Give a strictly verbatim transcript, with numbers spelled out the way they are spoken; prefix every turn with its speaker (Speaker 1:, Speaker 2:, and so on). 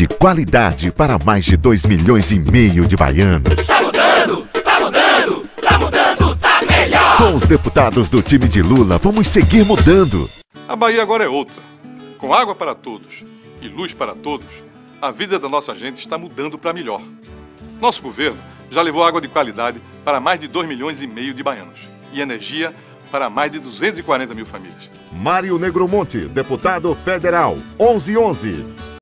Speaker 1: de qualidade para mais de dois milhões e meio de baianos.
Speaker 2: Tá mudando, tá mudando, tá mudando, tá melhor!
Speaker 1: Com os deputados do time de Lula, vamos seguir mudando.
Speaker 3: A Bahia agora é outra. Com água para todos e luz para todos, a vida da nossa gente está mudando para melhor. Nosso governo já levou água de qualidade para mais de dois milhões e meio de baianos e energia para mais de duzentas e quarenta mil famílias.
Speaker 1: Mário Negromonte, deputado federal, onze onze.